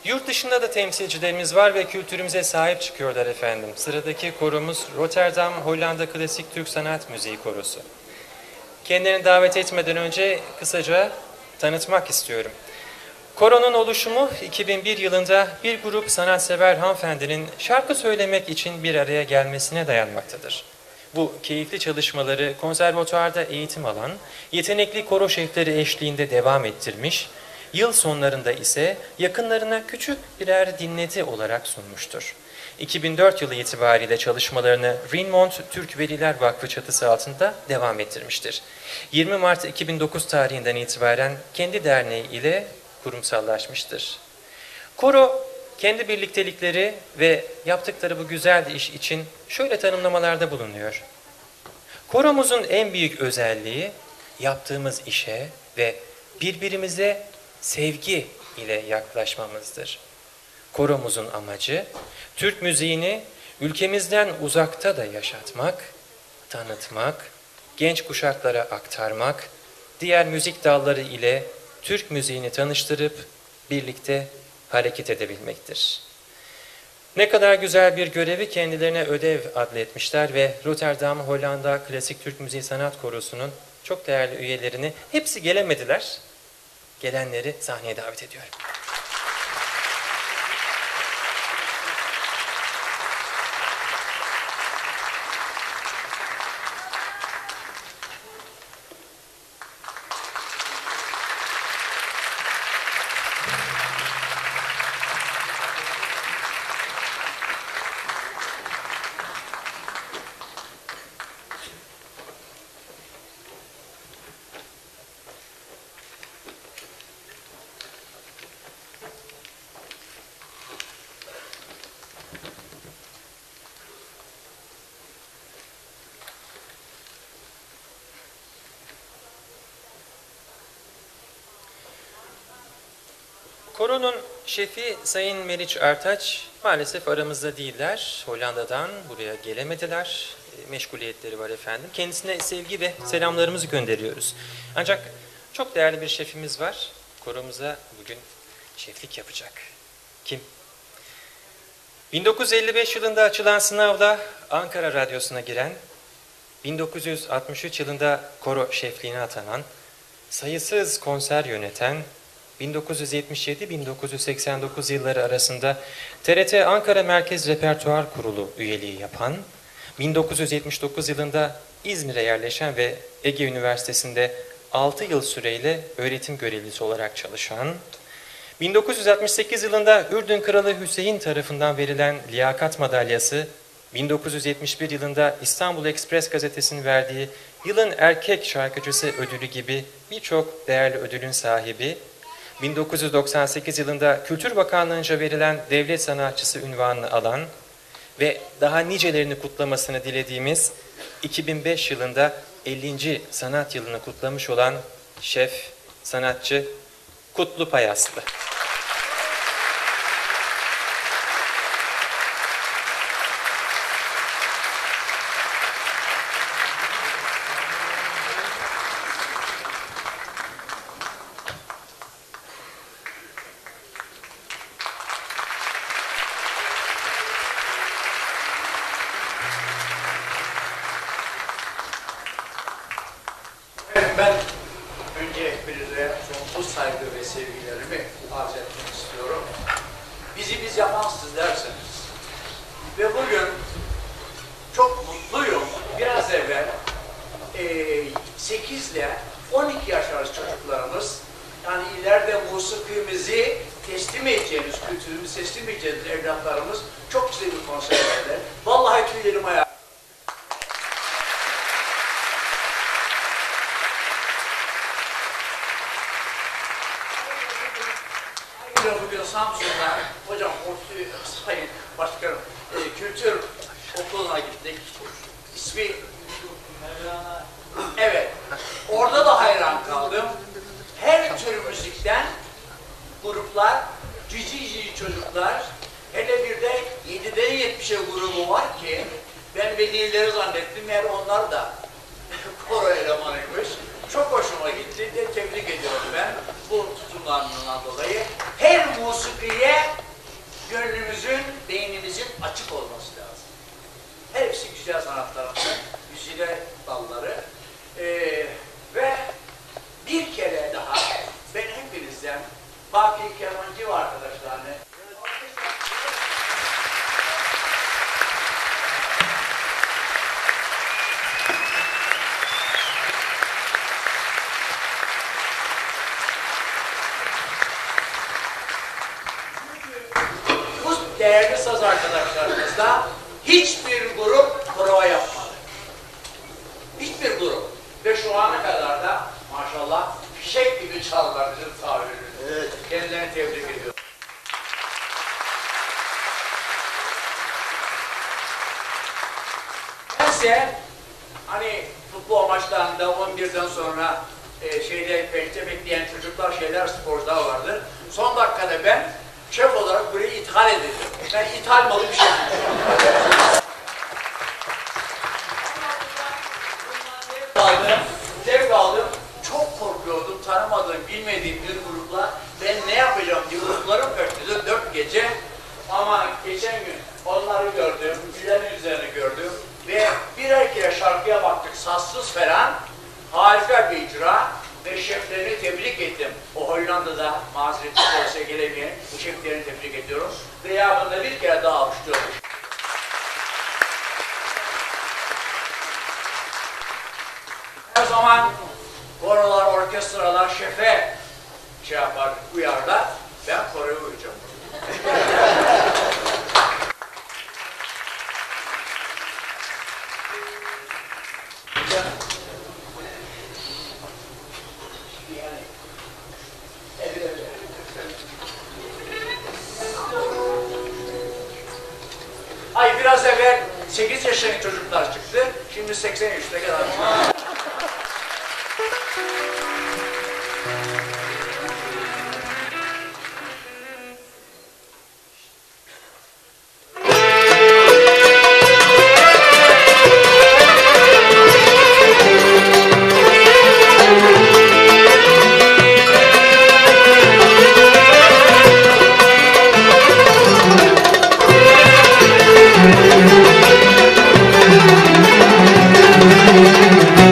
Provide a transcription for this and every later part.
Yurt dışında da temsilcilerimiz var ve kültürümüze sahip çıkıyorlar efendim. Sıradaki koromuz Rotterdam Hollanda Klasik Türk Sanat Müziği Korosu. Kendilerini davet etmeden önce kısaca tanıtmak istiyorum. Koronun oluşumu 2001 yılında bir grup sanatsever hanımefendinin şarkı söylemek için bir araya gelmesine dayanmaktadır. Bu keyifli çalışmaları konservatuvarda eğitim alan, yetenekli koro şefleri eşliğinde devam ettirmiş, yıl sonlarında ise yakınlarına küçük birer dinleti olarak sunmuştur. 2004 yılı itibariyle çalışmalarını Rinmont Türk Veliler Vakfı çatısı altında devam ettirmiştir. 20 Mart 2009 tarihinden itibaren kendi derneği ile kurumsallaşmıştır. Koro, kendi birliktelikleri ve yaptıkları bu güzel iş için şöyle tanımlamalarda bulunuyor. Koromuzun en büyük özelliği yaptığımız işe ve birbirimize sevgi ile yaklaşmamızdır. Koromuzun amacı Türk müziğini ülkemizden uzakta da yaşatmak, tanıtmak, genç kuşaklara aktarmak, diğer müzik dalları ile Türk müziğini tanıştırıp birlikte hareket edebilmektir. Ne kadar güzel bir görevi kendilerine ödev adletmişler ve Rotterdam Hollanda Klasik Türk Müziği Sanat Korosu'nun çok değerli üyelerini, hepsi gelemediler, gelenleri sahneye davet ediyorum. Koronun şefi Sayın Meriç Ertaç maalesef aramızda değiller. Hollanda'dan buraya gelemediler. Meşguliyetleri var efendim. Kendisine sevgi ve selamlarımızı gönderiyoruz. Ancak çok değerli bir şefimiz var. Koromuza bugün şeflik yapacak. Kim? 1955 yılında açılan sınavla Ankara Radyosu'na giren, 1963 yılında koro şefliğine atanan, sayısız konser yöneten, 1977-1989 yılları arasında TRT Ankara Merkez Repertuar Kurulu üyeliği yapan, 1979 yılında İzmir'e yerleşen ve Ege Üniversitesi'nde 6 yıl süreyle öğretim görevlisi olarak çalışan, 1968 yılında Ürdün Kralı Hüseyin tarafından verilen liyakat madalyası, 1971 yılında İstanbul Express gazetesinin verdiği Yılın Erkek Şarkıcısı ödülü gibi birçok değerli ödülün sahibi, 1998 yılında Kültür Bakanlığı'nca verilen devlet sanatçısı unvanını alan ve daha nicelerini kutlamasını dilediğimiz 2005 yılında 50. sanat yılını kutlamış olan şef, sanatçı Kutlu Payaslı. Ben önce hepinize sonsuz saygı ve sevgilerimi arz etmek istiyorum. Bizi biz yapan sizlersiniz. Ve bugün çok mutluyum. Biraz evvel 8 ile 12 yaş arası çocuklarımız, yani ileride musikimizi teslim edeceğimiz, kültürümüzü teslim edeceğimiz evlatlarımız çok güzel bir konser verdiler. Vallahi tüylerim ayağa. Bugün Samsun'da, hocam, Sayın Başkanım, kültür okuluna gittik. İsmi evet, orada da hayran kaldım. Her tür müzikten gruplar, cici çocuklar, hele bir de 7'den 70'e grubu var ki ben velileri zannettim, eğer onlar da koro elemanıymış. Çok hoşuma gitti de tebrik ediyorum ben bu tutumlarından dolayı. Her musikiye açık olması lazım. Hepsi güzel sanatlarında, güzide dalları. Ve bir kere daha ben hepinizden Baki Kemancı ve arkadaşlarını bu değerli saz arkadaşlarımızla hiçbir grup prova yapmadı. Hiçbir grup. Ve şu ana kadar da maşallah fişek gibi çaldılar bizim tabirimiz. Evet. Kendilerini tebrik ediyorum. Bense hani futbol maçlarında 11'den sonra bench'te bekleyen çocuklar, sporcular vardır. Son dakikada ben şef olarak burayı ithal edeceğim. Ben ithal malı bir şey zevk aldım. Çok korkuyordum. Tanımadığım, bilmediğim bir grupla ben ne yapacağım diye gruplarım kaçtı 4 gece. Ama geçen gün onları gördüm, yüzlerin üzerine gördüm ve birer kere şarkıya baktık, sazsız falan. Harika bir icra ve şeflerini tebrik ettim. O Hollanda'da mazereti derse gelemeyen şeflerini tebrik ediyorum. Gıyabında bir kere daha alkışlıyorum. Her zaman korolar, orkestralar şefe uyarlar. Ben koroya uyacağım. Ay biraz evvel 8 yaşındaki çocuklar çıktı. Şimdi 80 yaşına kadar. Müzik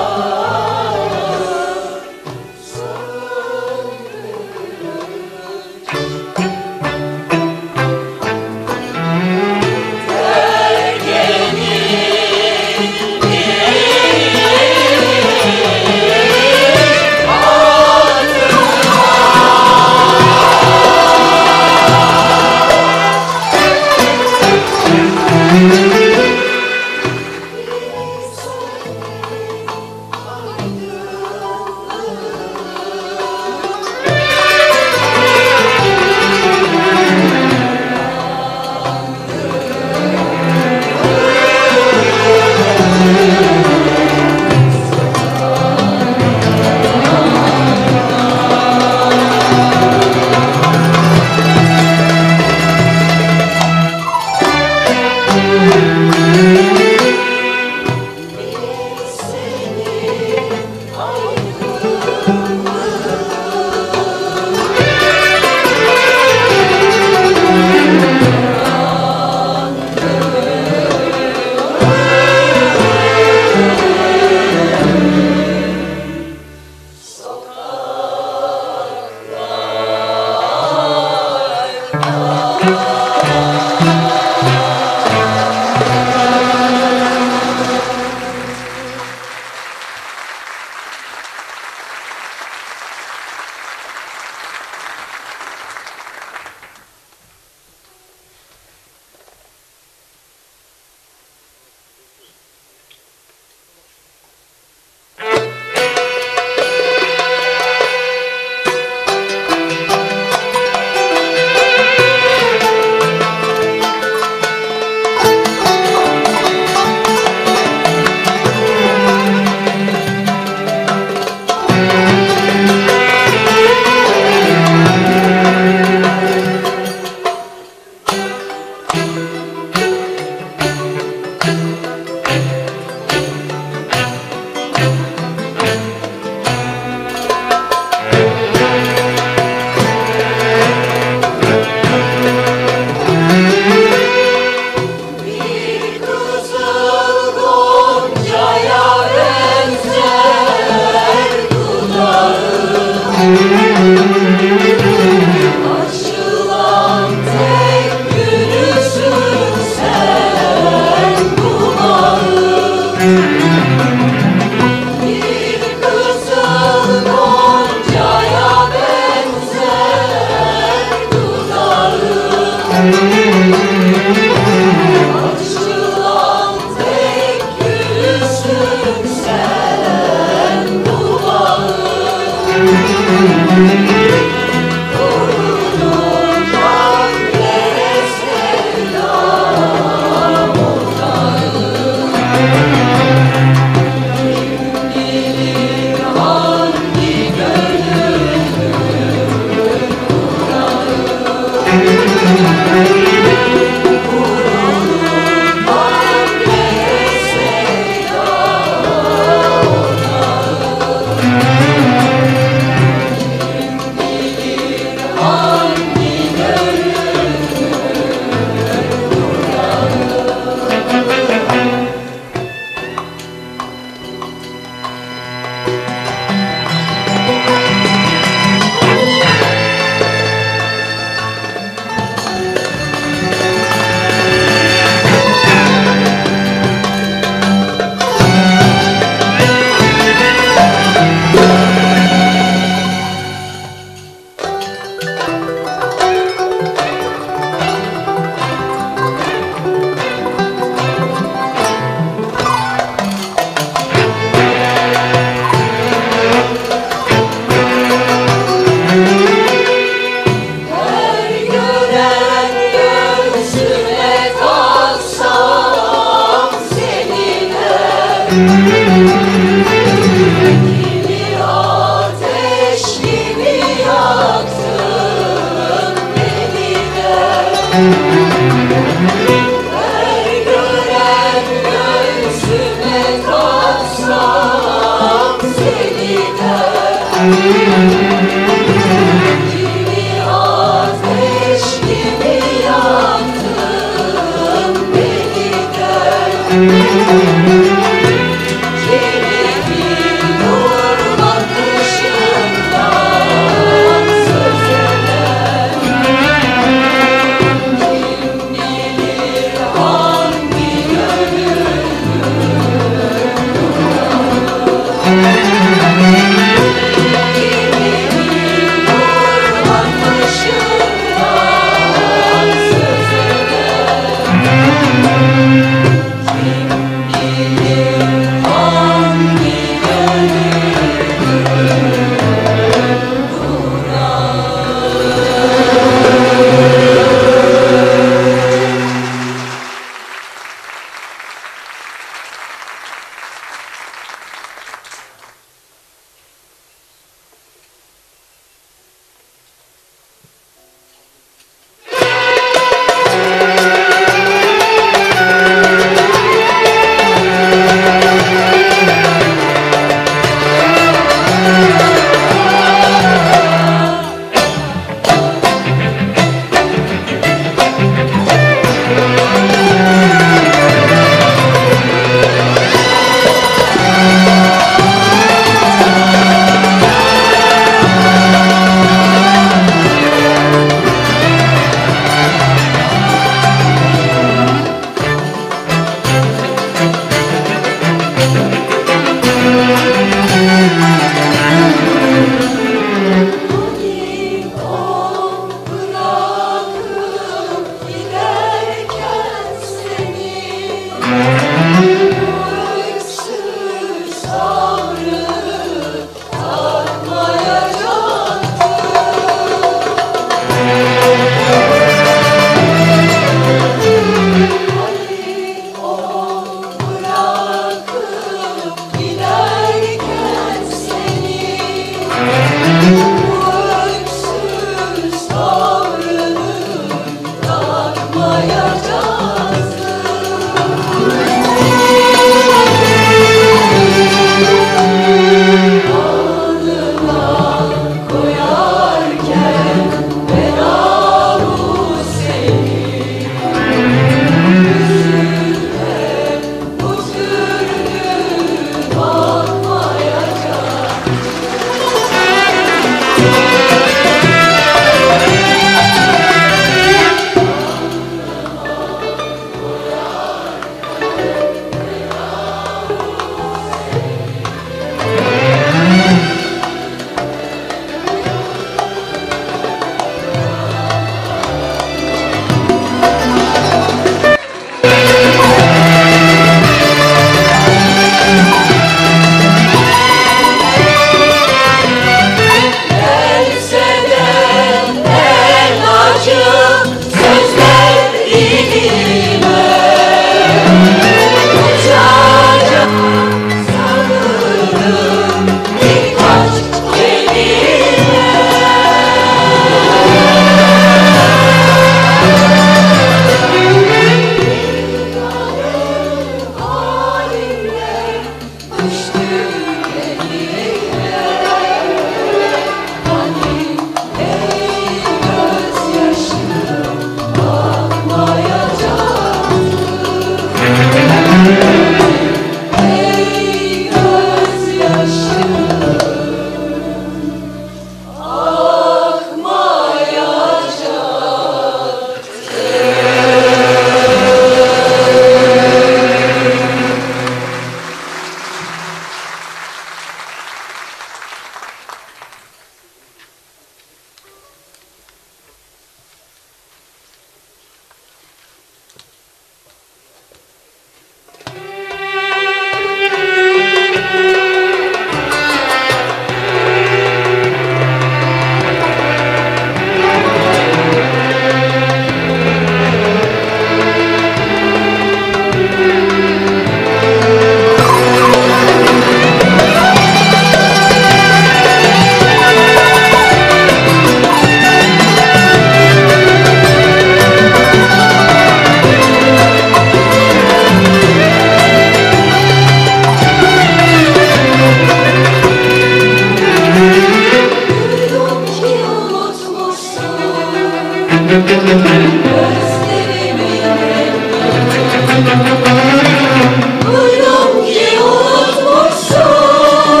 Duydum ki unutmuşsun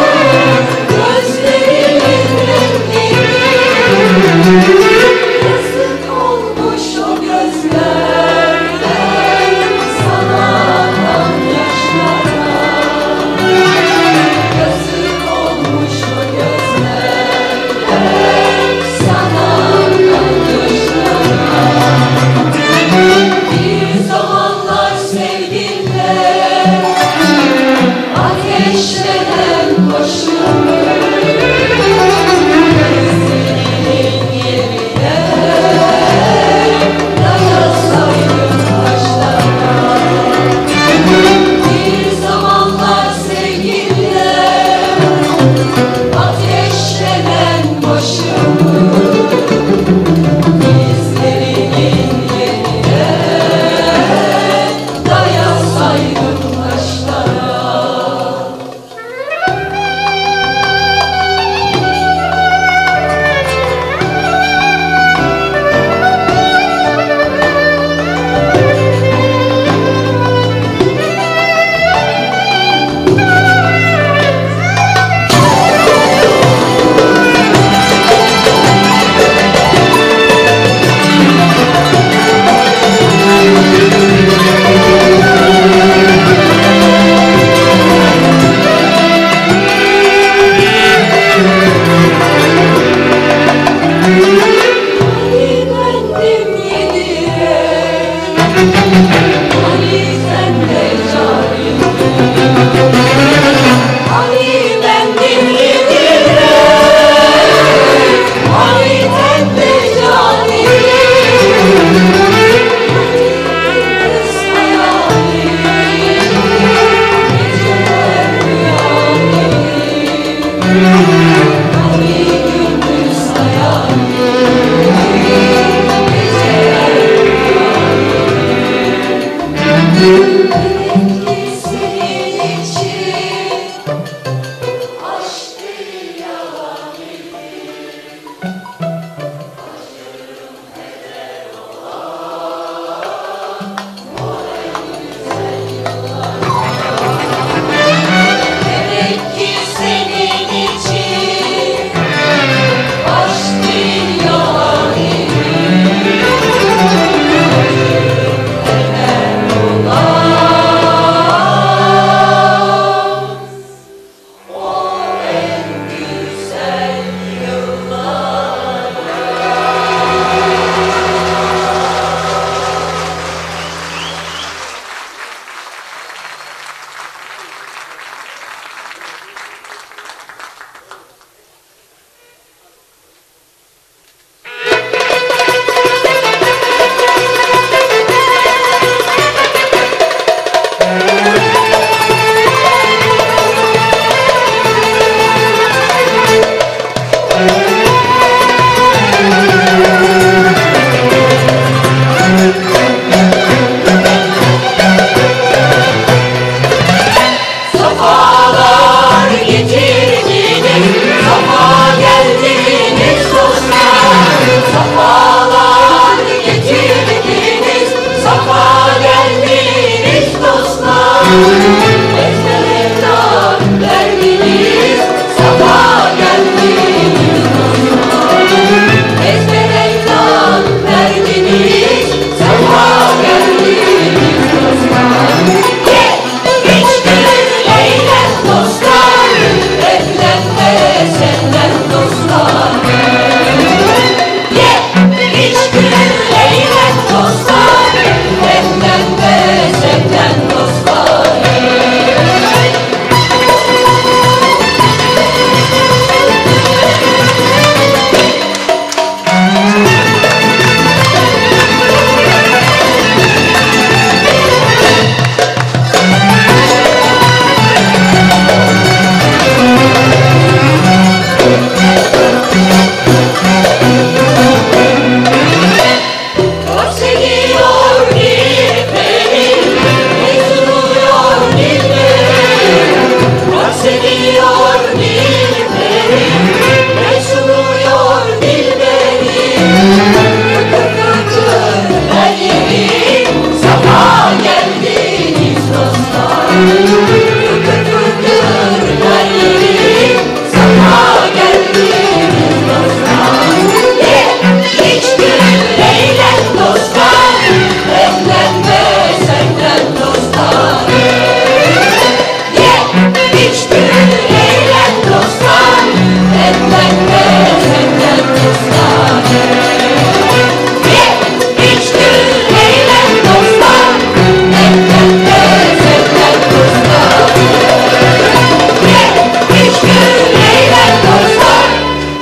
gözlerimin rengini. Yazık olmuş o gözlerden sana akan yaşlara. Yazık olmuş o gözlerden sana akan yaşlara. Bir zamanlar Fıkır fıkır her yeri sana geldim dostlar. Ye, iç, gül, eğlen dostlar. Evlenme senden dostlar. Ye, iç, gül, eğlen dostlar. Evlenme senden dostlar. Ye, iç, gül, eğlen dostlar. Evlenme senden dostlar. Ye, iç, gül, eğlen dostlar.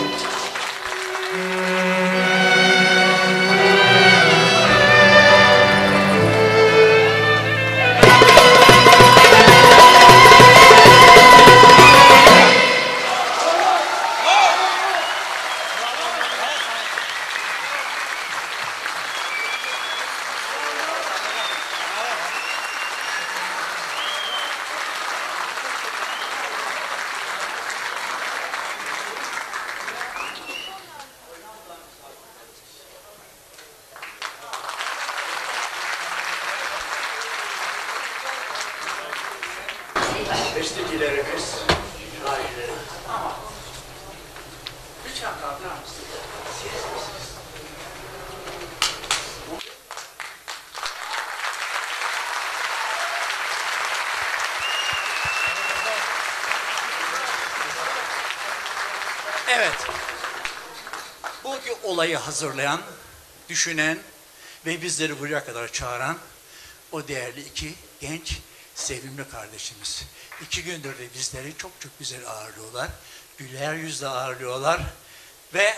Bestecilerimiz, şairlerimiz ama lütfen kalkar mısınız? Siz misiniz? Evet. Bugün olayı hazırlayan, düşünen ve bizleri buraya kadar çağıran o değerli iki genç, sevimli kardeşimiz. 2 gündür de bizleri çok çok güzel ağırlıyorlar. Güler yüzle ağırlıyorlar. Ve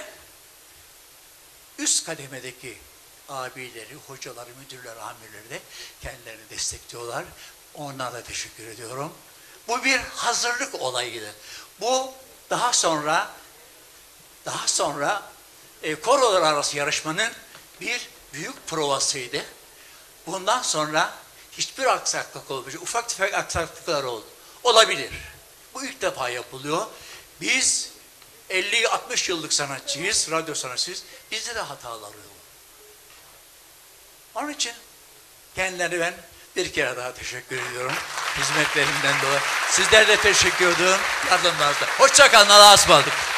üst kademedeki abileri, hocaları, müdürler, amirleri de kendilerini destekliyorlar. Onlara da teşekkür ediyorum. Bu bir hazırlık olayıydı. Bu daha sonra korolar arası yarışmanın bir büyük provasıydı. Bundan sonra hiçbir aksaklık olmayacak. Ufak tefek aksaklıklar oldu. Olabilir. Bu ilk defa yapılıyor. Biz 50-60 yıllık sanatçıyız, radyo sanatçıyız. Bizde de hatalar oluyor. Onun için kendilerine ben bir kere daha teşekkür ediyorum. Hizmetlerinden dolayı. Sizlere de teşekkür ediyorum. Yardımlarınızda. Hoşça kalın. Allah'a ısmarladık.